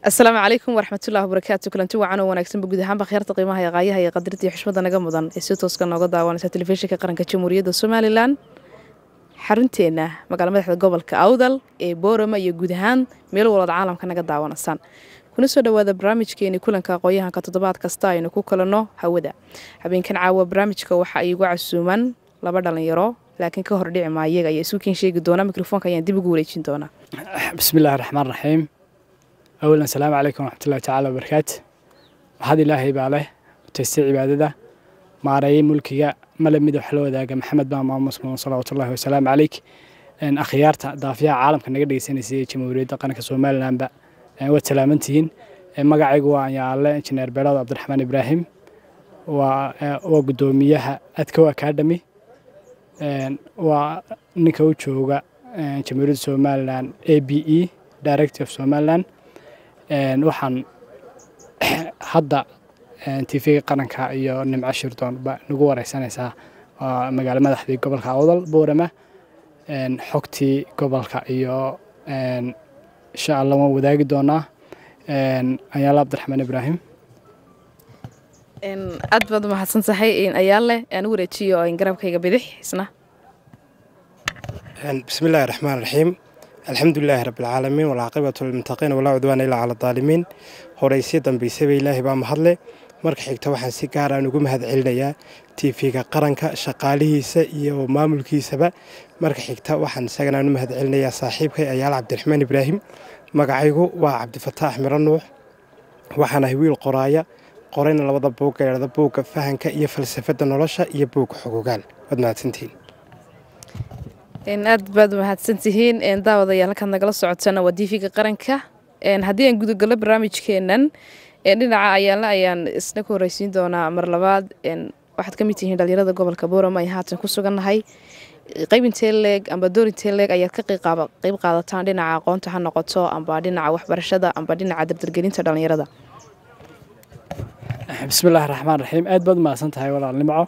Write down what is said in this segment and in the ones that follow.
السلام عليكم ورحمة الله وبركاته كلنتي وعنا ونكسب بجود هم بخيرة قيمة هي غاية هي قدرتي حشمة نجا مضن السوتوس كان نقضى وانا تلفزيون كقرن كجمهورية الصومالي لان حرنتينا مقال مدح الجبل كأوضل بورما يجودهان ميل ولد عالم كان نقضى وانا سان كنا سودا وهذا برامج كيني كلن كقويها كتطبات كستاين وكلنا هودا حبين كان عاو برامج كوحا يقع السومن لبردل يرو لكن كهر ديع ما يجا يسوكين شيء قدونا ميكروفون كيان دي بقولي شنتونا بسم الله الرحمن الرحيم. أولا السلام عليكم ورحمة الله تعالى وبركاته. وهذه الله بعله وتسيع عبادته معري ملكي ملمد وحلو ذاك محمد بن مسلم صلى الله وسلام عليك إن أخيارت ضافية عالم كنا قد يسنسي جمهورية قناة الصومال لانبا وتلامنتين مقع جوا يا الله إنجنير بلاد عبد الرحمن إبراهيم وقدوميها أذكوا أكاديمي ونكوتشوجا جمهورية الصومال لان ABE Director of Somaliland waxaan hadda TV qaranka iyo nimco shirdoon ba nagu wareysanaysaa magaalo madaxdii gobolka Awdal Boorama xogtii gobolka iyo insha Allah waan wadaagi doonaa ayaala Cabdiraxmaan Ibraahim aad baad u mahadsan tahay ayaale aan wareejiyo in garabkayga bidix isna bismillaahir rahmaanir rahiim الحمد لله رب العالمين والعاقبة للمتقين ولا عدوان إلا على الظالمين هوريسي دنبيسي إلهي بام هدلي marka xigta waxaan si gaar ah ugu mahad celinayaa TV-ga qaranka shaqaalihiisa iyo maamulkiisaba marka xigta waxaan isagana u mahad celinayaa saaxiibkay ayaal Cabdiraxmaan Ibraahim magacaygu waa Cabdifataax Miro Nuux waxaan ahay wiil qoraaya qorayna labada buug ee buugga fahanka iyo falsafada nolosha iyo buugga xuquuqaal wadnaadsantiin aad baad mahadsantihiin daawadayaal halkan nagala socodsan waa TV-ga qaranka haddii aan gudagalo barnaamijkeenan dhinaca ayaala ayaan isna ku horeysiin doonaa mar labaad waxaad ka mid tihiin dhalinyarada gobolka Boorama ay haatan ku sugannahay qaybintee leeg amba doorintee leeg ayaad ka qayb qaadataan dhinaca aqoonta ha noqoto amba dhinaca waxbarashada amba dhinaca dardargelinta dhalinyarada bismillaahir rahmaanir rahiim aad baad mahadsan tahay walaalnimo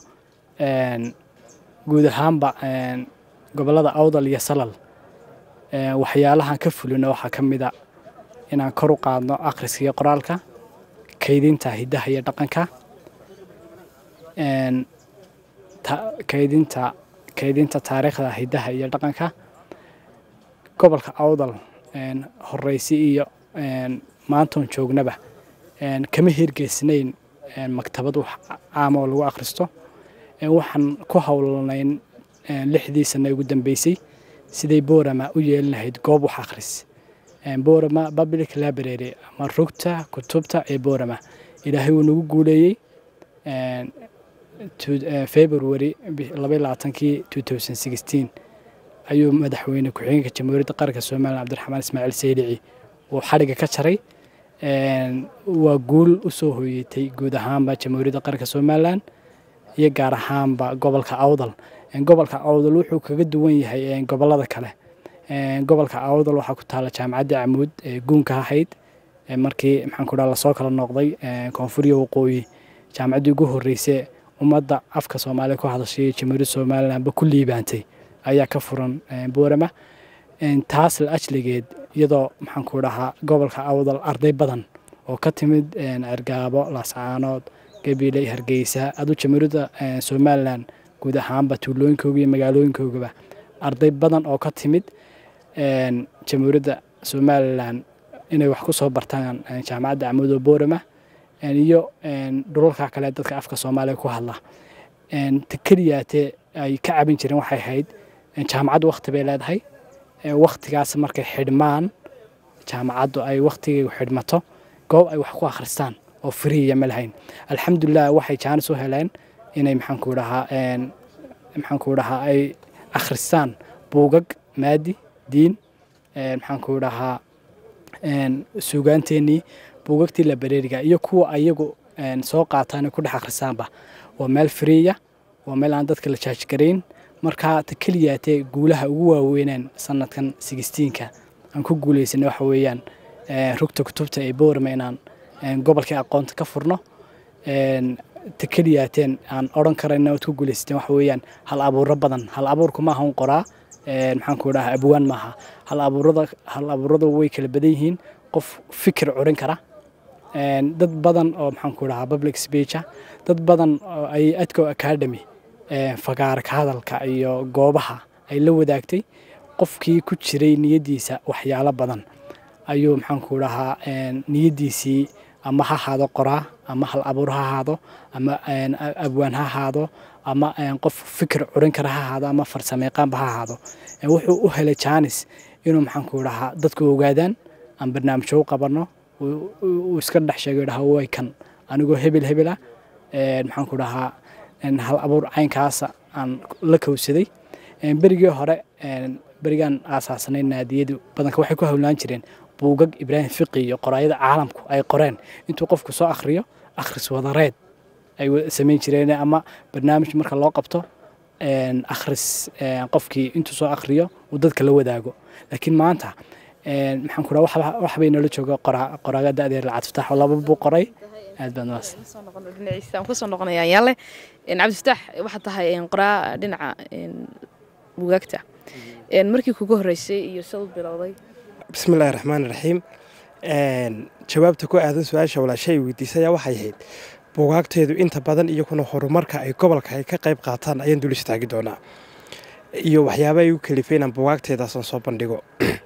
guud ahaanba gobolada Awdal iyo Salal waxyaalahan ka fulino waxa kamid ah inaan kor u qaadno akhriska iyo qoraalka kaydinta hidaha iyo dhaqanka kaydinta taariikhda hidaha iyo dhaqanka gobolka Awdal horeysi iyo maantoon joognaba kama hirgeysnayn maktabad wax caam oo lagu akhristo waxaan ku hawlanayn lixdii sano ugu dambeysay siday Boorama u yeelanayd goob wax akhris Boorama Public Library ama rugta kutubta ee Boorama ilaahay uu nagu guuleeyay February 2016 ayuu madaxweyne ku-xigeenka Jamhuuriyadda Qaranka Soomaaliya Cabdiraxmaan Ismaaciil Saylici uu xariga ka jaray waa guul u soo hooyatay guud ahaanba Jamhuuriyadda Qaranka Soomaaliland iyo gaar ahaanba gobolka Awdal gobolka Awdal wuxuu kaga duwan yahay gobolada kale gobolka Awdal waxa ku taala jaamacadda Amuud ee guunka ahayd markii maxaan ku dhaala soo kala noqday koonfuriga waqooyi jaamacaddii ugu horeysay ummadda afka Soomaaliya ku hadashay Jamhuuriyadda Soomaaliland ba ku liibaantay ayaa ka furan Boorama taas la ajligeed iyadoo maxaan ku dhahaa gobolka Awdal arday badan oo ka timid Argaabo Laascaanood Gabiley Hargeysa adu Jamhuuriyadda Soomaaliland guud ahaanba tuulooyinkooda iyo magaalooyinkooda arday badan oo ka timid Jamhuuriyadda Soomaaliland inay wax ku soo bartaan jaamacadda Amuud oo Boorama iyo dhulalka kale dadka afka Soomaaliya ku hadla tikriyaate ay ka cabin jireen waxay ahayd jaamacaddu waqti bay leedahay waqtigaas markay xidhmaan jaamacaddu ay waqtigeedu xidhmato goob ay wax ku akhristaan oo free ma lahayn alxamdulillah waxay jaan soo heleen inay maxaan ku dhahaa ay akhristaan buugag maadi diin maxaan ku dhahaa suugaanteennii buugagtii librariga iyo kuwa ayagu soo qaataan ku dhex akhristaanba waa meel free waa meel aan dadka la charge gareyn marka kaliyaatee guulaha ugu waaweynaan sanadkan 16ka aan ku guuleysanay waxa weeyaan rugta kutubta ee Boorama inaan gobolka aqoonta ka furno tikiliyaateen aan oran karayna oo ku guuleysteen waxa weeyaan hal abuur badan hal abuurku ma ahan qoraa maxaan ku dhahaa abwaan maaha hal abuurada way kala badan yihiin qof fikir curin kara dad badan oo maxaan ku dhahaa public speaker dad badan oo ay Adko Academy fagaar ka hadalka iyo goobaha ay la wadaagtay qofkii ku jiray niyadiisa waxyaalo badan ayuu maxaan ku dhahaa niyadiisii ama ha ahaado qoraa ama hal abuur ha ahaado ama abwaan ha ahaado ama qof fikir curin kara ha ahaado ama farsameeyaqaan ha ahaado wuxuu u helay chance inuu maxaan ku dhahaa dadku ogaadaan aan barnaamij u qabano uu iska dhex sheegay dhaha way kan anigoo hebel maxaan ku dhahaa hal abuur caynkaas aan la kowsaday berigii hore berigan aasaasnay naadiyadu badanka waxay ku hawlaan jireen buugag Ibrahim Fiqi iyo qoraayada caalamku ay qoreen intuu qofku soo akhriyo akhris wadareed ay sameyn jireen ama barnaamij marka loo qabto akhris qofkii intuu soo akhriyo uu dadka la wadaago laakiin maanta maxaan ku dhahaa wax bay nala jooga qoraaga adeer Cabdi Fataax laba buu qoray aad baan waas soo noqon dhinaciisa ku soo noqonaya yaale Cabdi Fataax waxa tahay qoraa dhinaca buugagta markii kugu horeysay iyo soo bilowday bismillaahir rahmaanir rahiim jawaabta ku aadan su'aasha walaashay weydiisay waxay ahayd buugaagteedu inta badan iyo kuna horumarka ay gobolka ay ka qayb qaataan ayaan dul istaagi doonaa iyo waxyaabo ay u kalifeen buugaagteedaas soo bandhigo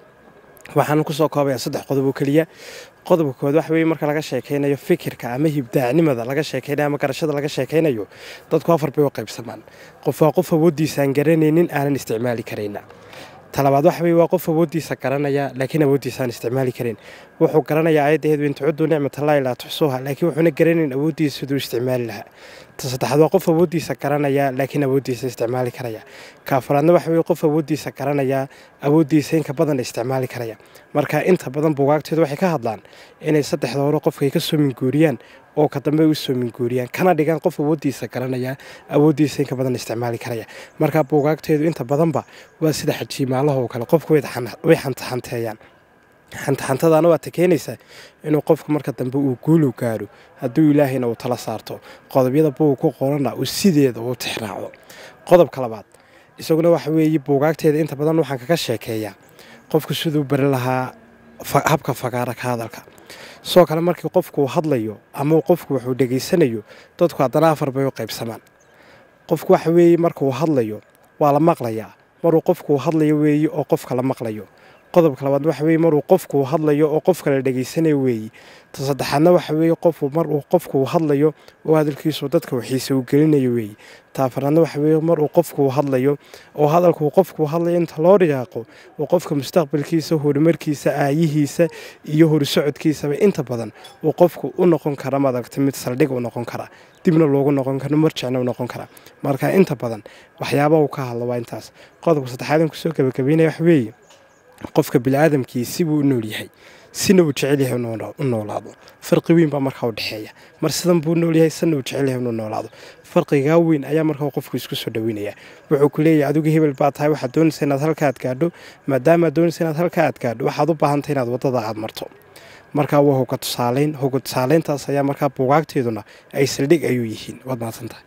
waxaan ku soo koobayaa 3 qodob oo kaliya qodobka koowaad waxa weeye marka laga sheekeynayo fikirka ama hibdaacnimada laga sheekeynayo ama garashada laga sheekeynayo dadku afar bay u qaybsamaan qof awoodiisa aan garanaynin aanan isticmaali kareyna talabaad waxa weeye waa qof awoodiisa garanaya laakiin awoodiisa aan isticmaali kareyn wuxuu garanayaa ayadaheedu inta cudu nicmatallahi la tuxsuha laakiin wuxuuna garanayn awoodiisa siduu isticmaali lahaa saddexaad waa qof awoodiisa garanaya laakiin awoodiisa isticmaali karaya ka afraadna waxa weeye qof awoodiisa garanaya awoodiisa in ka badan isticmaali karaya marka inta badan buugaagteedu waxay ka hadlaan inay saddexda hore qofka ay ka soo minguuriyaan oo ka dambe u soo minguuriyaan kana dhigan qof awoodiisa garanaya awoodiisa in ka badan isticmaali karaya marka buugaagteedu inta badanba waa sida xajiimaalaha oo kale qofku way xantaxanteeyaan xantaxantadana waa takeenaysa inuu qofku marka dambe uu guul gaaro hadduu ilaahayna uu tala saarto qodobyada buug ku qorana uu sideeda u tixraaco qodobka labaad isaguna waxa weeye buugaagteeda inta badan waxaan kaga sheekeeyaa qofku siduu bari lahaa habka fagaara ka hadalka soo kale markii qofku hadlayo ama qofku wuxuu dhageysanayo dadku haddana afar bay u qaybsamaan qofku waxa weeye markuu hadlayo waa la maqlayaa maruu qofku hadlayo weeye oo qofka la maqlayo qodobka labaad waxa weeye maruu qofku hadlayo oo qofka la dhageysanayo weeye saddexaadna waxa weeye maruu qofku hadlayo oo hadalkiisu dadka waxiisa u gelinayo weeye taafaraadna waxa weeye maruu qofku hadlayo oo hadalku qofku hadlayo inta loo riyaaqo oo qofka mustaqbalkiisa horumarkiisa aayihiisa iyo horsocodkiisa inta badan oo qofku u noqon kara madagta mid saldhig u noqon kara dibna loogu noqon karo marjicna u noqon kara marka inta badan waxyaabaha uu ka hadlo waa intaas qodobka saddexaad ku soo gabagabeynaya wax weeye qofka bini'aadamkii si buu u nool yahay sina uu jecel yahay u noolaado farqi weyn baa markaa u dhaxeeya mar sidan buu nool yahay sina uu jecel yahay inuu noolaado farqiga weyn ayaa markaa qofku isku soo dhaweynaya wuxuu ku leeyahay adigu hebel baa tahay waxaad doonaysaa inaad halka aad gaadho maadaama aad doonaysaa inaad halka aad gaadho waxaad u baahan tahay inaad wadada aad marto markaa waa hoga tusaaleyntaas ayaa markaa buugaagteeduna ay saldhig ayuu yihiin waad mahadsantahay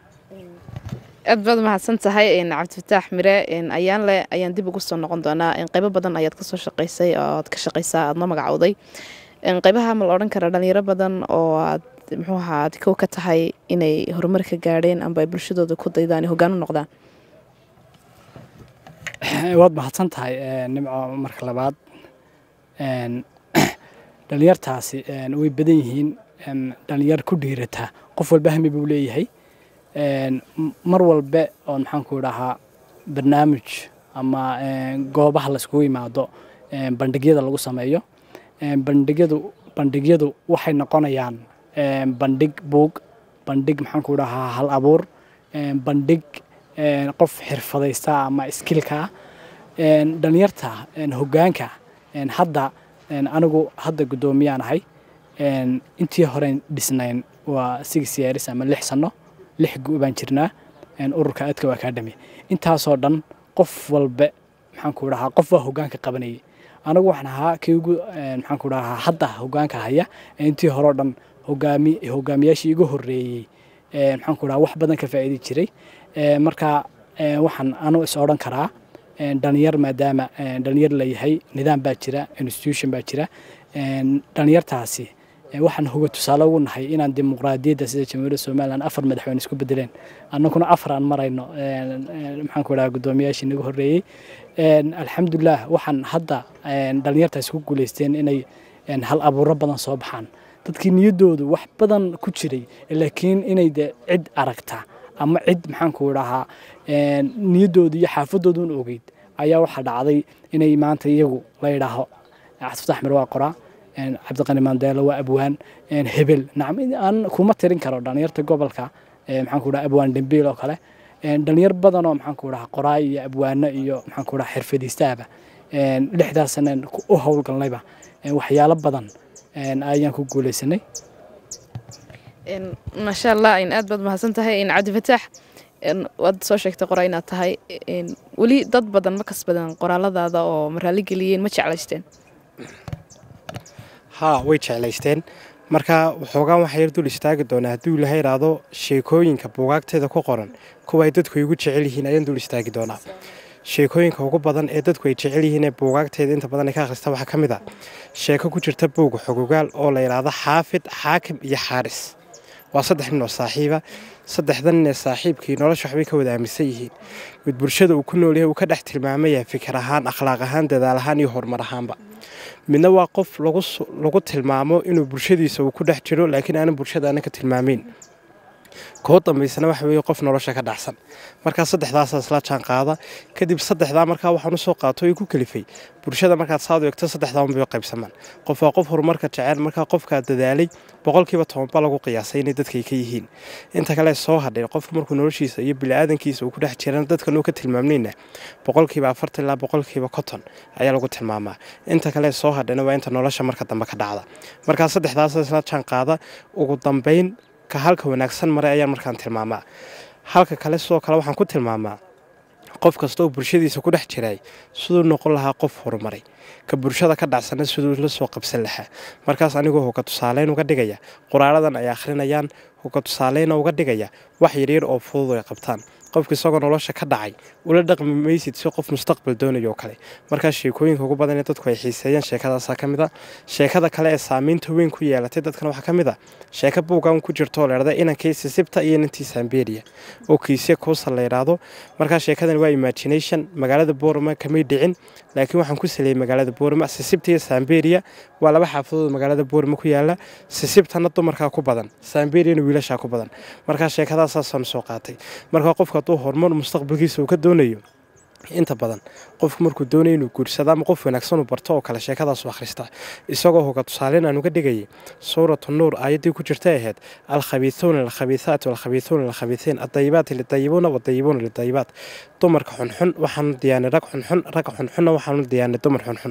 aad baad mahadsan tahay Cabdi Fataax Mire ayaan dib ugu soo noqon doonaa qaybo badan ayaad ka soo shaqeysay oo aad ka shaqeysaa aadna magacowday qaybaha ma la oran kara dhalinyaro badan oo aad muxuu ahaa ka ka tahay inay horumar ka gaareen amba ay bulshadooda ku daydaan hoggaan u noqdaan waad mahadsan tahay nimco marka labaad dhalinyartaasi way badan yihiin dhalinyar ku dhiirata qof walba hami buu leeyahay mar walba oo maxaan ku dhahaa barnaamij ama goobaha la isku yimaado bandhigyada lagu sameeyo bandhigyadu waxay noqonayaan bandhig buug bandhig maxaan ku dhahaa hal abuur bandhig qof xirfadaysta ama skillka dhalinyarta hoggaanka hadda anigu hadda gudoomiyaan ahay intii hore dhisnayn waa 6 years ama 6 sano 6 baan jirnaa ururka Adko Academy intaasoo dhan qof walba maxaan ku dhahaa qof waa hoggaanka qabanayay anigu waxaan ahaa kaygu maxaan ku dhahaa hadda hoggaanka haya intii hore dhan hogaamiyaashii igu horeeyay maxaan ku dhahaa wax badan ka faa'iidi jiray marka waxaan anu is oran karaa dhalinyar maadaama dhalinyar la yahay nidaam baa jira institution baa jira dhalinyartaasi waxaan hoga tusaale ugu nahay inaan dimuqraadiyadda sida jamhuuriyadda Soomaaliland 4 madaxweyne isku bedeleen annaguna 4 aan marayno maxaan ku dhahaa gudoomiyaashii nagu horeeyay alxamdulillah waxaan hadda dhalinyartaas ku guuleysteen inay hal abuuro badan soo baxaan dadkii niyadoodu wax badan ku jiray laakiin inay cid aragta ama cid maxaan ku dhahaa niyadoodu iyo xaafadoodu ogeyd ayaa waxa dhacday inay maanta iyagu la yiraaho Cabdi Axmed waa qoraa Cabdiqani Mandela waa abwaan hebel nacam aan kuma tirin karo dhalinyarta gobolka maxaan ku dhahaa abwaan Dembiil oo kale dhalinyar badan oo maxaan ku dhahaa qoraa iyo abwaano iyo maxaan ku dhahaa xirfadiistaaba 6 sano u hawlgalnayba waxyaalo badan ayaan ku guuleysanay ما شاء الله إن أدبت mahadsantahay in Cabdi Fataax wad soo sheegtay qoraa inaad tahay wali dad badan ma kasbadan qoraaladaada oo maraali galiyeen ma jeclaysteen way jeclaysteen marka waxoogaan waxa yar dul istaagi doonaa haddii Ilaahay raado sheekooyinka buugaagteeda ku qoran kuwa ay dadku igu jecel yihiin ayaan dul istaagi doonaa sheekooyinka ugu badan ee dadku ay jecel yihiin ee buugaagteeda inta badan ay ka akhristaan waxa kamid ah sheeko ku jirta buug xogogaal oo la yiraahdo Xaafid Xaakim iyo Xaaris waa 3 nin oo saaxiiba 3dan nin ee saaxiibkii nolosha waxbay ka wada aaminsan yihiin mid bulshada uu ku nool yahay uu ka dhex tilmaamaya fikir ahaan akhlaaq ahaan dadaal ahaan iyo horumar ahaanba midna waa qof lagu tilmaamo inuu bulshadiisa uu ku dhex jiro laakiin aan bulshada ka tilmaamin koo dambeysana waxa weeye qof nolosha ka dhacsan marka 3daas isla jaan qaada kadib 3da marka waxaan u soo qaato ay ku kalifay bulshada marka saad u eegto 3da bay qaybsamaan qof waa qof horumarka jecel marka qofka dadaalay boqolkiiba 10 lagu qiyaasay in dadkay ka yihiin inta kale soo hadhay qofku markuu noloshiisa iyo bini'aadankiisa uu ku dhex jiraan dadka uu ka tilmaamnayna boqolkiiba 40 ilaa boqolkiiba 50 ayaa lagu tilmaamaa inta kale soo hadhayna waa inta nolosha marka dambe ka dhacda marka 3daas isla jaan qaada ugu dambeyn ka halka wanaagsan maray ayaan markaan tilmaamaa halka kale soo kale waxaan ku tilmaamaa qof kasta oo bulshadiisa ku dhex jiray sidoo noqon lahaa qof horumaray ka bulshada ka dhacsan sidoo la soo qabsan lahaa markaas anigoo hoga tusaaleyn uga dhigaya qoraaladan ay akhrinayaan hoga tusaaleyn uga dhigaya wax yar oo fudud ay qabtaan qofka isagoo nolosha ka dhacay ula dhaqmi maysid si qof mustaqbal doonayo kale marka sheekooyinka ugu badan ee dadku ay xiiseeyaan sheekadaas kamid ah sheekada kale ee saameynta weyn ku yeelatay dadkan waxa kamid ah sheeka buugaan ku jirto leerada inankaysi sibta iyo inantii Samberia oo kiisya ku saleeyraado marka sheekadan waa imagination magaalada Boorama kamay dhicin laakiin waxaan ku saleeyay magaalada Boorama sibta iyo Samberia waa laba xaafadood magaalada Boorama ku yaala sibtana dumarka ku badan Samberia wiilasha ku badan marka sheekadaas soo qaatay marka qofka hormar mustaqbalkiisa uu ka doonayo inta badan qofku markuu doonayo inuu guursado ama qof wanaagsan uu barto oo kale sheekadaas u akhrista isagoo hoga tusaaleyn aan uga dhigay suuratu nuur aayadii ku jirtay ahayd al-khabiithuna lil-khabiithaat wal-khabiithuna lil-khabiithiin ad-dayyibaat lid-dayyibuuna wad-dayyibuuna lid-dayyibaat dumarka xunxun waxaan diyaanay rag xunxun waxaan diyaanay dumar xunxun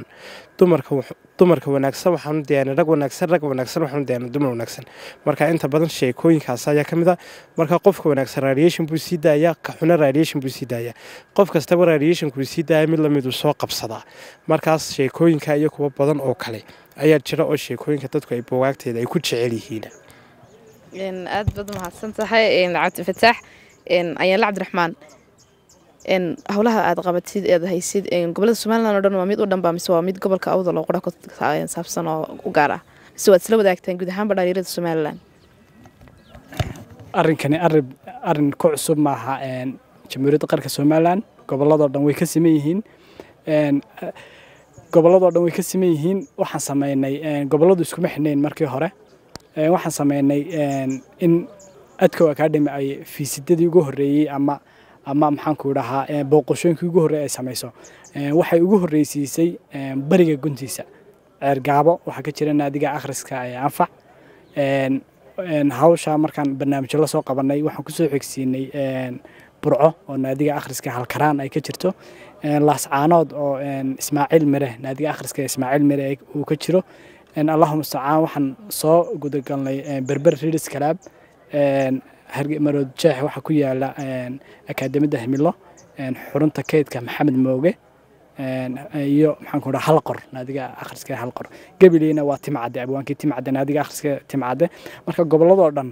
dumarka wanaagsan waxaan diyaanay rag wanaagsan waxaan diyaanay dumar wanaagsan marka inta badan sheekooyinkaas ayaa kamid ah marka qofka wanaagsan radiation buu sii daayaa ka xuna radiation buu sii daayaa qof kasta radiation ku sii daaya mid la mid soo qabsada markaas sheekooyinka iyo kuwa badan oo kale ayaa jira oo sheekooyinka dadku ay buugaagteeda ay ku jecel yihiin aad bad mahadsantahay Cabdi Fataax ayaan Cabdiraxmaan hawlaha aad qabatid ee haysid gobolada Soomaaliland oo dhan waa mid u dhanba mise waa mid gobolka Awdal oo qora ku saabsan oo u gaar ah mise waad isla wadaagtaan guud ahaan dhalinyarada Soomaaliland arrinkani arrin ku cusub maaha jamhuuriyadda qaranka Soomaaliland gobolada dhan way ka siman yihiin waxaan sameynay goboladu isku mixneen markii hore waxaan sameynay in adko academy ay fiisidadii ugu horeeyay ama maxaan ku dhahaa booqashooyinkii ugu horeeyay ay sameyso waxay ugu horeysiisay bariga guntiisa ceergaabo waxa ka jira naadiga akhriska ee anfac hawsha markaan barnaamijyo la soo qabanay waxaan ku soo xigsiinay burco oo naadiga akhriska halkaraan ay ka jirto laascaanood oo Ismaaciil Mire naadiga akhriska Ismaaciil Mire uu ka jiro Allahumma musta'aan waxaan soo gudagalnay Berber Readers Club Hargeysa Jeex waxa ku yaala akaademiyada Himilo xurunta kaydka Maxamed Mooge iyo maxaan ku dhahaa Halqor naadiga akhriska Halqor Gabileyna waa Timcade abwaankii Timcade naadiga akhriska Timcade marka gobolada dhan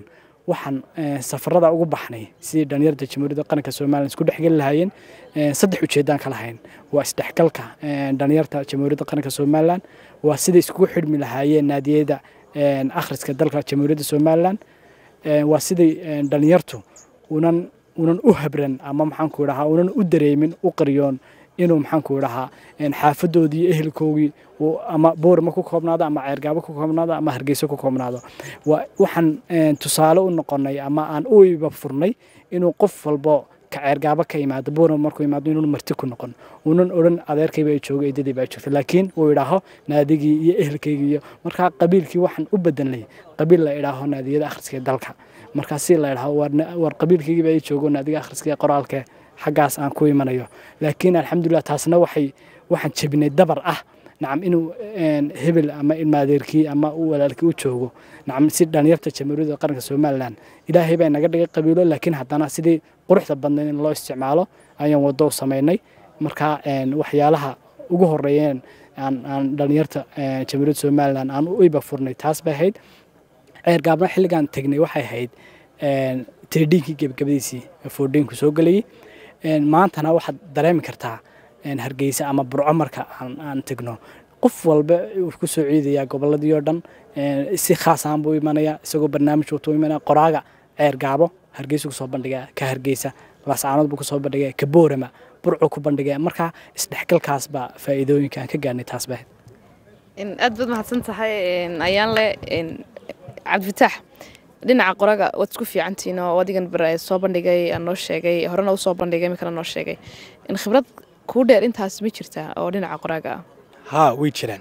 waxaan safarada ugu baxnay sidii dhalinyarta jamhuuriyadda qaranka Soomaaliland isku dhexgali lahaayeen saddex ujeedaan kala hayn waa isdhexgalka dhalinyarta jamhuuriyadda qaranka Soomaaliland waa sidii isku xidhmi lahaayeen naadiyada akhriska dalka jamhuuriyadda Soomaaliland waa sidii dhalinyartu unan u habran ama maxaan ku yiraahdaa unan u dareemin u qariyoon inuu maxaan ku yiraahdaa xaafadoodii ehelkoogii ama boorma ku koobnaado ama ceergaabo ku koobnaado ama hargeysa ku koobnaado waxaan tusaale u noqonay ama aan u iba furnay inuu qof walbo ka ceergaabo ka yimaado boorma markuu yimaado inuu marti ku noqon unan oran adeerkayba ay joogo eedadii baa joogta laakiin uu yiraaho naadigii iyo ehelkaygii iyo marka qabiilkii waxaan u bedelnay qabiil la yiraaho naadiyada akhriska dalka markaasi la yiraaho war qabiilkayga ay joogo naadiga akhriska qoraalka xagaas aan ku imanayo laakiin alxamdulillah taasna waxaan jabinay dabar nacam inuu hebel ama ilmaadeerkii ama uu walaalkii u joogo nacam si dhalinyarta jamhuuriyadda qaranka Soomaaliland ilaahay baa naga dhigay qabiilo laakiin haddana sidii quruxda badnayd in loo isticmaalo ayaan wado sameynay marka waxyaalaha ugu horeeyeen aan dhalinyarta jamhuuriyadda Soomaaliland aan u iba furnay taas bay ahayd ceergaabna xilligan tagnay waxay ahayd tirdhinkii gabagabadiisii foodhinku soo galay maantana waxaad dareemi kartaa hargeysa ama burco marka aan tagno qof walba uu ku soo ciidaya goboladii oo dhan si khaas ah buu imanaya isagoo barnaamij uu u imanaya qoraaga ceergaabo hargeysa ku soo bandhiga ka hargeysa laascaanood buu ku soo bandhiga ka boorama burco ku bandhiga marka isdhexgalkaas baa faa'iidooyinka aan ka gaarnay taas baa aad baad mahadsan tahay ayaan le cabdifitaax dhinaca qoraga wad isku fiicantiin oo wadigan soo bandhigay aan noo sheegay horena u soo bandhigay midna noo sheegay in khibrad ku dheer intaas ma jirtaa oo dhinaca qoraga ها ويجران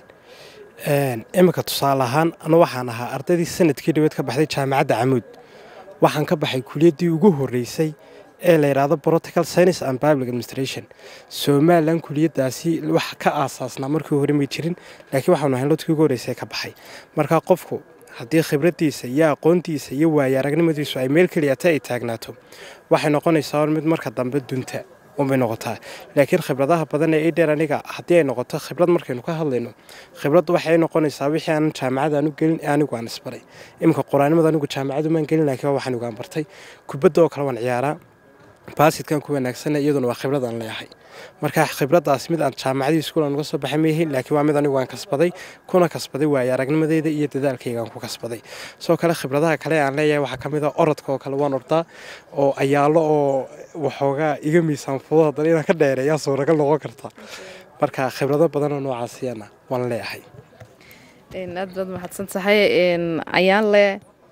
imika tusaale ahaan anu waxaan ahaa ardaydii sanadkii dhaweed ka baxday jaamacadda Camuud waxaan ka baxay kuliyadii ugu horeysay ee la yiraahdo Practical Science and Public Administration Soomaaliland kuliyadaasi wax ka aasaasna markii hore ma jirin laakiin waxaan ahayn lodkii ugu horeysay ka baxay marka qofku haddii khibradiisa iyo aqoontiisa iyo waayo-aragnimadiisu ay meel kaliya ay taagnaato waxay noqonaysaa mid marka dambe dunta ومن نقطة لكن خبرتها بدنا إيدر أنيقا حتى نقطة خبرات مركين وكهذا لينو خبرات واحد نقول نسوي شيء عن جامعة أنو قلنا أنا وأنا سبري إمك قرآن ما أنو جامعة ما قلنا لكن واحد نقول برتي كبدو كلام عيارة بس كان كون نكسنا يدون وخبرات عن ليحي marka khibradaas mid aan jaamacadii iskuul aan uga soo baxay laakiin waa mid anigu waan kasbaday kuna kasbaday waayo-aragnimadeeda iyo dadaalkayga aan ku kasbaday soo kale khibradaha kale aan leeyahay waxa kamid ah orodka oo kale waan ordaa oo ayaalo oo waxooga iga miisaan fudud inaan ka dheereeyo suuragal noqon karta marka khibrado badan oo noocaasiyana waan leeyahay aad baad mahadsan tahay ayaan le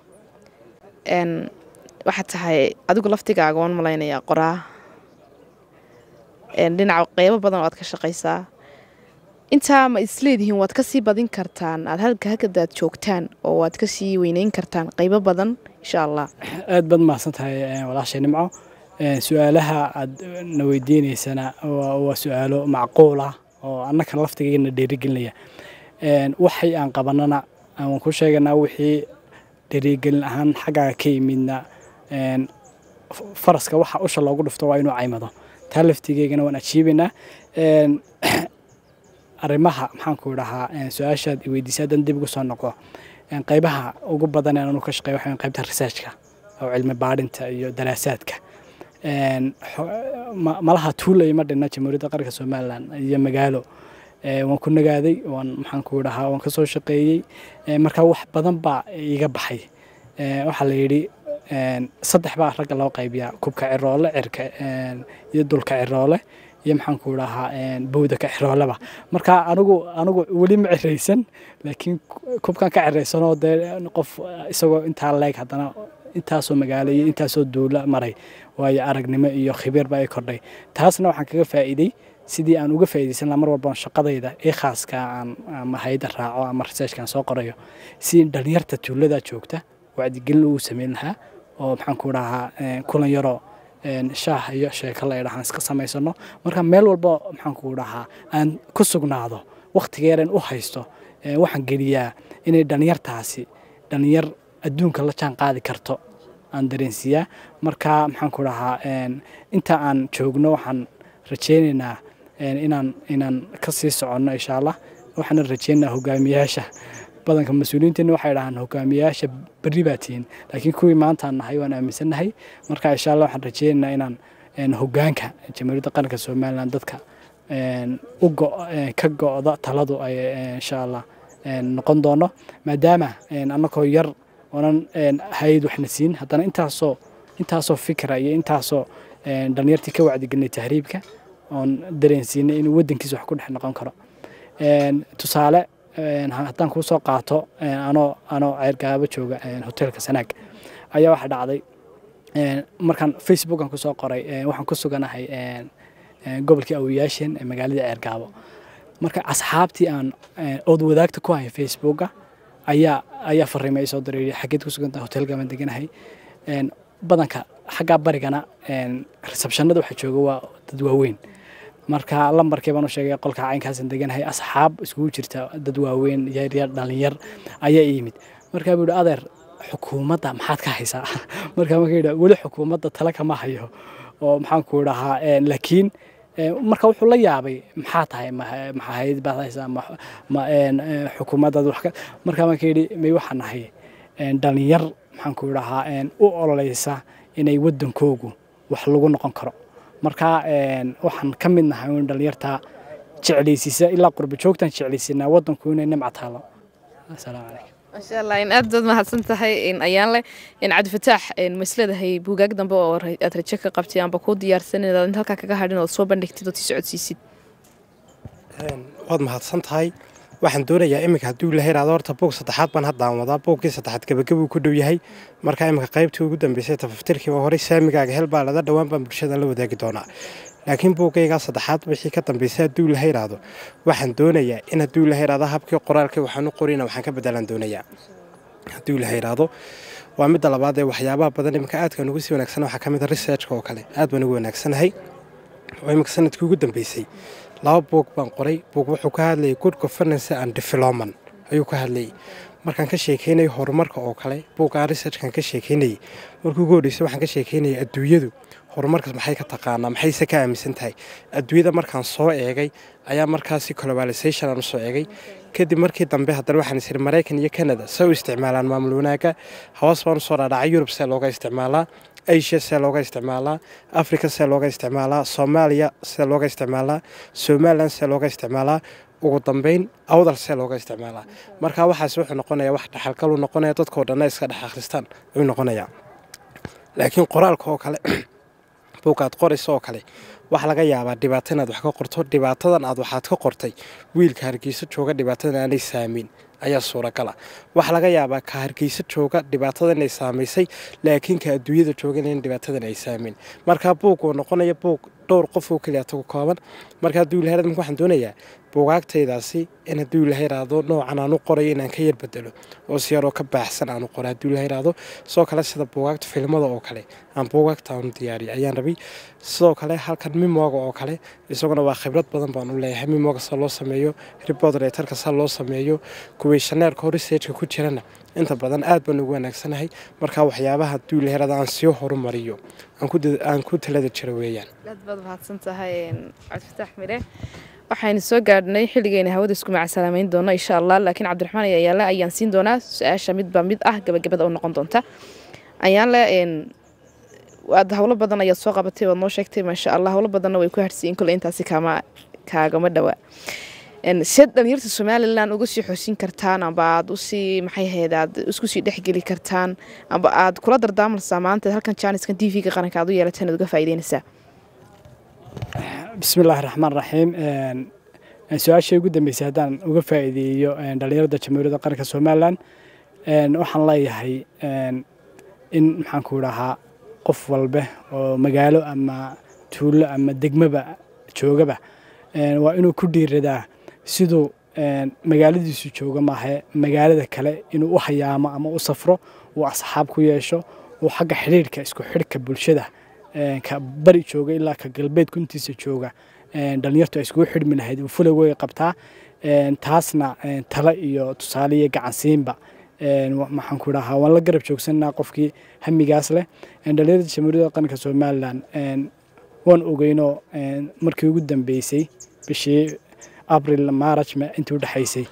waxa tahay adigu laftigaaga waan malaynayaa qoraa dhinaca qaybo badan oo aad ka shaqaysaa inta ma isleedihiin waad ka sii badin kartaan aad halkadaad joogtaan oo waad ka sii weynayn kartaan qaybo badan insha Allah aad bad mahadsan tahay walaashay Nimco su'aalaha aad na weydiinaysana waa su'aalo macquul ah oo annaka laftigeena dhiirigelinaya waxay aan qabanana aan ku sheeganaa wixii dhiirigelin ahaan xagga ka yimidna faraska waxa usha loogu dhufto waa inuu caymado talaftigeena waan achievina arimaha maxaan ku yiraahdaa su'aashaad weydiisadan dib ugu soo noqdo qaybaha ugu badan ee aanu ka shaqeeyo waxaan qaybta researchka oo cilmi baadhinta iyo daraasaadka malaha tuulay ma dhina jamhuuriyadda qaranka Soomaaliland iyo magaalo waan ku nagaaday waan maxaan ku yiraahdaa waan ka soo shaqeeyay marka wax badan baa iga baxay waxa la yiri saddex baa rag loo qaybiyaa kubka ciroole cirka iyo dulka ciroole iyo maxaan ku yiraahdaa bowda ka ciroolaba marka anigu wali ma cireysan laakiin kubkan ka cireysan oo qof isagoo inta leeg hadana intaasoo magaalo iyo intaasoo duula maray waayo aragnimo iyo khibrad baa ay kordhay taasna waxaan kaga faa'iiday sidii aan uga faa'iideysan lahaa mar walba shaqadayda ee khaaska aan ama hay'ad raaco ama researchkan soo qorayo si dhalinyarta tuulada joogta wacdigelin uu sameyn lahaa oo maxaan ku yiraahdaa kulan yaro shaah iyo sheeko la yiraahdo iska sameysano marka meel walba maxaan ku yiraahdaa aan ku sugnaado waqtigeeran u haysto waxaan geliyaa inay dhalinyartaasi dhalinyar adduunka la jaan qaadi karto aan dareensiyaa marka maxaan ku yiraahdaa inta aan joogno waxaan rajeynaynaa inaan ka sii soconno insha Allah waxaan rajeynayaa hogaamiyaasha badanka mas'uuliyiinteena waxay dhahaan hogaamiyayaasha berri baa tihiin laakiin kuwii maanta aan nahay waan aaminsanahay marka insha Allah waxaan rajeynaynaa inaan hoggaanka jamhuuriyadda qaranka Soomaaliland dadka ka go'da taladu ay insha Allah noqon doono maadaama annagoo yar oonan hay'ad waxna siin haddana intaasoo fikra iyo intaasoo dhalinyartii ka wacdigelinay tahriibka oon dareensiinay inuu waddankiisa wax ku dhex noqon karo tusaale haddaan kuu soo qaato anoo ceergaabo jooga hoteelka Sanaag ayaa waxa dhacday markaan Facebook aan ku soo qoray waxaan ku suganahay gobolkii Awiyashin ee magaalada Ceergaabo marka asxaabtii aan ood wadaagta ku hay Facebook ayaa fariimay soo diray xageed ku sugan tahay hoteelka aan deganahay badanka xagga barigana receptionada waxa jooga waa dad waaweyn marka lambarkii baan u sheegay qolka caynkaas deganahay asxaab isku jirta dad waaweyn yar dhalinyar ayaa yimid marka buu adeer xukuumadda maxaad ka haysaa marka ma keenay wali xukuumadda tala kama hayo oo maxaan ku dhahaa laakiin marka wuxuu la yaabay maxaa tahay maxayd baad haysaa ma xukuumadda wax marka ma keenay may waxaan nahay dhalinyar maxaan ku dhahaa u ololeysa inay waddankoogu wax lagu noqon karo marka waxaan ka mid nahay dhalinyarta jeclaysiisa ilaa qurba joogtan jeclaysiina waddanku inay nimca taalo assalaamu calaykum ما شاء الله إن أبدأ ما حسنتها إن أيان إن عبد الفتاح إن مسألة هي بوجاك دم بقى أترجعك قبتي عم بقود ديار سنة إذا أنت هلك كهرنا الصوب إنك تدو تسعد سيسيد. واد ما حسنتها waxaan doonayaa imika haduu la heeraado horta boog saddexaad baan hadda wada boogkii saddexaad gabagabo ku dhow yahay marka imika qaybtii ugu dambeysay tafaftirkii hore saamigaaga helbaa la dhawaan baan bulshada la wadaagi doonaa laakiin boogayga saddexaad wixii ka dambeysay haduu la heeraado waxaan doonayaa in haduu la heeraado habkii qoraalkii waxaan u qorina waxaan ka bedelan doonayaa haduu la heeraado waa mid labaad ee waxyaabaha badan imika aadka ugu sii wanaagsan waxa kamid ah research oo kale aad baan ugu wanaagsanahay oo imika sanadkii ugu dambeysay laba boog baan qoray boog wuxuu ka hadlayay good governance and development ayuu ka hadlayay markaan ka sheekeynay horumarka oo kale boog aan researchkan ka sheekeynay markuu ugu horeysay waxaan ka sheekeynay adduunyadu horumarka maxay ka taqaanaa maxay ka aaminsan tahay adduunyada markaan soo eegay ayaa markaasi globalization aan soo eegay kadib markii dambe haddana waxaan isir Mareykan iyo Canada soo isticmaalaan maamul wanaaga hoos baan soo raacay Europe see looga isticmaalaa Asia see looga isticmaalaa Africa see looga isticmaalaa Soomaaliya see looga isticmaalaa Somaliland see looga isticmaalaa ugu dambeyn awdal see looga isticmaalaa marka waxaas wuxuu noqonayaa wax dhaxalkal u noqonaya dadkoo dhan iska dhex akhristaan uu noqonayaa laakiin qoraalka oo kale buugaad qorayso oo kale wax laga yaabaa dhibaato inaad wax ka qorto dhibaatadan aad waxaad ka qortay wiilka Hargeysa jooga dhibaatada aanay saameyn ayaa suuragal ah wax laga yaabaa ka Hargeysa jooga dhibaatada inay saameysay laakiin ka adduunyada jooga in dhibaatada ay saameyn marka buug uu noqonayo buug dhowr qof oo kaliya ku kooban marka haduu la heeraado waxaan doonayaa buugaagtaydaasi in haduu la heeraado noocan aan u qoray inaan ka yar bedelo oo si yar oo ka baaxsan aan u qoray haduu la heeraado soo kale sida buugaagta filimada oo kale aan buugaagta aan diyaariyay ayaan rabay soo kale halkan mimoga oo kale isaguna waa khibrad badan baan u leeyahay mimoga soo loo sameeyo report writerka soo loo sameeyo kuweeshaneerka researchka ku jirana inta badan aad baan ugu wanaagsanahay marka waxyaabaha haduu la heeraado aan sii horumariyo aan ku talada jiro weeyaan aad baad mahadsantahay Cabdi Fataax Mire waxaan soo gaadhnay xilligeena hawada isku macsalaameyn doona insha Allah laakiin Cabdiraxmaan ayaan siin doonaa su'aasha mid ah gabagabada oo noqon doonta ayaan la waad hawlo badan ayaa soo qabatay oo noo sheegtay ma sha Allah hawlo badan way ku harsiin kale intaasi kaagama dhawa sid dhalinyarta Somaliland uga sii xoosin kartaan amba aad u sii maxay heedaad isku sii dhaxgeli kartaan amba aad kula dardaamarsaa maanta halkan channel-kan TV-ga qaranka aad u yeelateen uga faa'iideynaysaa بسم الله الرحمن الرحيم سؤال شيء قدام بيساعدان وقفة إذا دليل ده جمهورية قرن Somaliland وحن الله يحيي إن محنكورها قف والبه ومجاله أما تول أما دقمة بقى شوجة بقى وإنه كدير ده سيدو مجال دي شوجة ما هي مجال ده كله إنه وحياة أما وصفره وأصحاب كويشة وحاجة حرير كإسكو حركة بالشدة كبري jooga ilaa ka galbeed kuntiisa jooga dhalinyartu ay isku xidhmi lahayd fulo way qabtaa taasna tala iyo tusaale iyo gacan siinba waxaan ku dhahaa waan la garab joogsanaa qofkii hamigaas leh dhalinyarada jamhuuriyadda qaranka Somaliland waan ogeyno markii ugu dambeysay bishii April March intii u dhaxaysay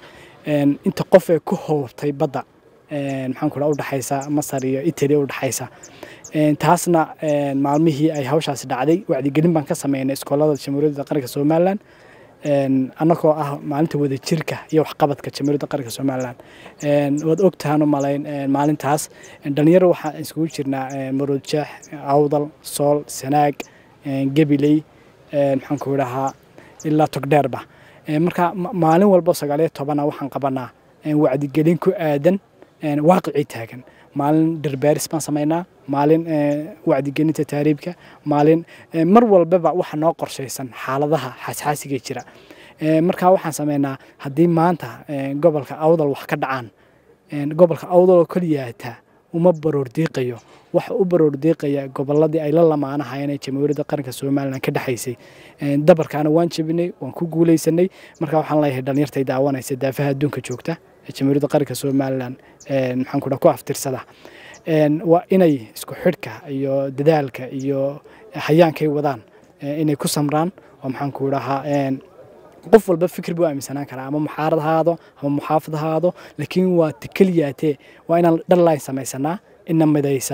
inta qof ee ku howltay badda maxaan ku dhahaa u dhaxaysa Masar iyo Italy u dhaxaysa taasna maalmihii ay hawshaasi dhacday wacdigelin baan ka sameynay iskoolada Jamhuuriyadda Qaranka Soomaaliland annagoo ah maalinta wada jirka iyo waxqabadka Jamhuuriyadda Qaranka Soomaaliland wad ogtahay malayn maalintaas dhalinyaro waxa isku jirnaa Maroodijeex Awdal Sool Sanaag Gabiley maxaan ku dhahaa ilaa Togdheerba marka maalin walba 19 waxaan qabanaa wacdigelin ku aadan waaqicii taagan maalin darbaaris baan sameynaa maalin wacdigelinta taariibka maalin mar walba waxa noo qorshaysan xaaladaha xasaasiga jira marka waxaan sameynaa hadii maanta gobolka Awdal wax ka dhacaan gobolka Awdal kaliyaata uma baroordiiqayo waxa u baroordiiqaya goboladii ay la lamaanaayeen Jamhuuriyadda Qaranka Soomaaliland ka dhaxaysay dabarkaana waan jabinay waan ku guuleysanay marka waxaan leeyahay dhalinyartay daawanaysa daafaha adduunka joogta Jamhuuriyadda Qaranka Soomaaliland maxaan ku aftirsada waa inay isku xidhka iyo dadaalka iyo hayaankay wadaan inay ku samraan oo maxaan ku dhahaa qof walba fikir buu aaminsanaan karaa ama muxaarad haado ama muxaafid haado laakiin waa tikaliyaate waa inaan dhallaan samaysanaa in midaysa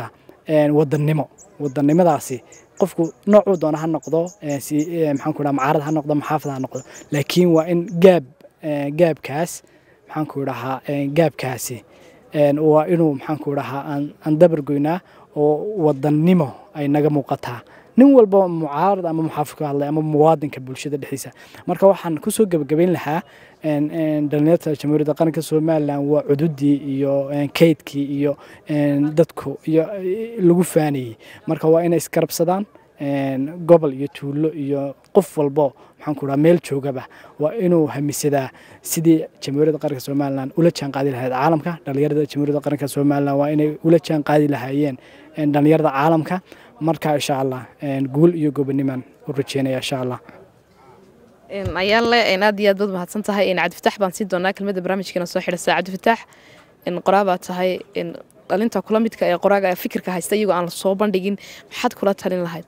wadannimadaasi qofku nooc uu doona ha noqdo maxaan ku dhahaa muxaarad ha noqdo muxaafid ha noqdo laakiin waa in gaabkaas maxaan ku dhahaa gaabkaasi waa inuu maxaan ku dhahaa aan dabar goynaa oo wadannimo ay naga muuqataa nin walba mucaarad ama muxaafid ka hadlay ama muwaadinka bulshada dhexdiisa marka waxaan ku soo gabagabayn lahaa dhalinyarada Jamhuuriyadda Qaranka Soomaaliland waa cududii iyo kaydkii iyo dadku iyo lagu faaniyay marka waa inay iskarabsadaan gobol iyo tuulo iyo qof walba maxaan ku dhahaa meel joogaba waa inuu hamisadaa sidii Jamhuuriyadda Qaranka Soomaaliland ula jaan qaadi lahayd caalamka dhalinyarada Jamhuuriyadda Qaranka Soomaaliland waa inay ula jaan qaadi lahaayeen dhalinyarada caalamka marka insha Allah guul iyo goboniman u rajeynaya insha Allah ayaan le aad iyo aad bad mahadsan tahay Cabdi Fataax baan sii doonaa kelmadda barnaamijkeena soo xidhasa Cabdi Fataax qoraaba tahay dhalinta kula midka ee qoraaga fikirka haysta iyagoo aan soo bandhigin maxaad kula talin lahayd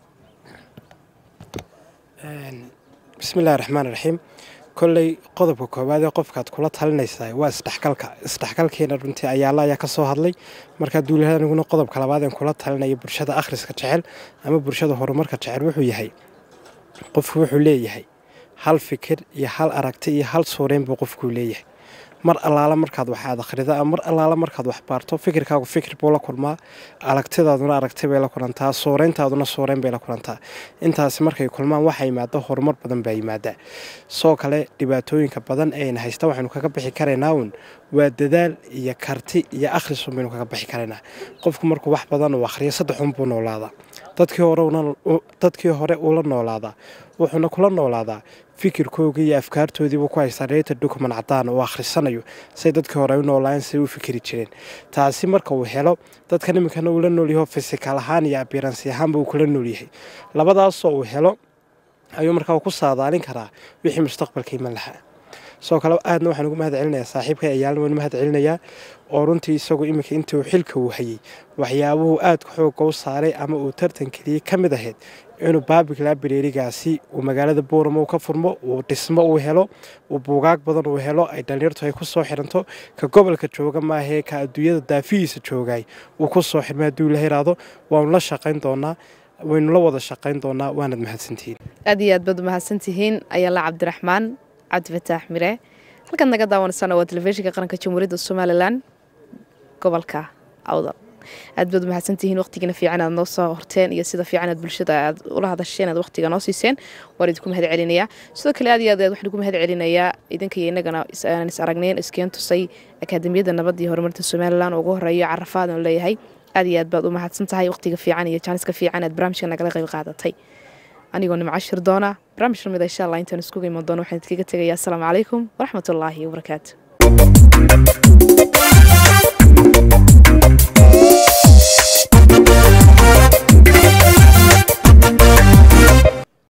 bismillaahir rahmaanir rahiim kolley qodobka koowaad ee qofkaad kula talinaysaa waa isdhaxgalkeena runtii ayaa ka soo hadlay marka duuliyahanaguna qodobka labaad ee kula talinaya bulshada akhriska jecel ama bulshada horumarka jecel wuxuu yahay qofku wuxuu leeyahay hal fikir iyo hal aragti iyo hal suureyn buu qofku leeyahay mar allaala markaad wax akhrido mar allaala markaad wax baarto fikirkaagu fikir buu la kulmaa aragtidaaduna aragti bay la kulantaa suureyntaaduna suureyn bay la kulantaa intaas markay kulmaan waxa yimaado horumar badan baa yimaada soo kale dhibaatooyinka badan ee haysta waxaanu kaga bixi karaynaa waa dadaal iyo karti iyo akhris baynu kaga bixi karaynaa qofku markuu wax badan uu akhriyo saddex buu noolaadaa dadkii hore ula noolaadaa wuxuuna kula noolaadaa fikirkooga iyo afkaartoodii buu ku haystaa data document cadaan oo akhrisanayo say dadkii hore u noolaayeen say u fikiri jireen taasi marka uu helo dadka nimankana uu la nool yahay physical ahaan iyo appearance ahaan buu kula nool yahay labadaasoo uu helo ayuu markaa ku saadaalin karaa wixii mustaqbalka iman lahaa soo kale aadna waxaan ugu mahad celinayaa saaxiibka ayaalna waan mahad celinayaa oo runtii isagu iminka intii uu xilka uu hayay waxyaabuhu aad xoog u saaray ama uu tartan kaliya ka mid ahayd inuu public library-gaasi uu magaalada Booramo ka furmo uu dhismo uu helo uu buugaag badan uu helo ay dhalinyartu ay ku soo xiranto ka gobolka jooga ma aha ka adduunyada daafiisa joogay uu ku soo xirmaa duul heeraado waan la shaqayn doonaa waynu la wada shaqayn doonaa waanad mahadsantihiin aad iyo aad bad mahadsantihiin Ayala Cabdiraxmaan Cabdi Fataax Mire halkan naga daawanaysan waa telefishinka qaranka Jamhuuriyadda Soomaaliland gobolka Awdal aad bad mahadsantihiin waqtigiina fiican aad noo soo horteen iyo sida fiican aad bulshada aad ula hadasheen aad waqtiga noo siiseen waan idinku mahad celinayaa sidoo kale aad iyo aad waxaan ugu mahad celinayaa idinka iyo inagana is aragneen iskeen tusay akaademiyada nabadda iyo horumarinta Soomaaliland ugu horeeyo Carafaad oo leeyahay aad iyo aad baad u mahadsan tahay waqtiga fiican iyo jaaniska fiican aad barnaamijka nagala qayb qaadatay anigoo nimcashir doona barnaamijka mid insha Allah intaan isku iman doono waxaan idinkaga tagayaa assalaamu calaykum waraxmatullaahi wabarakaatuh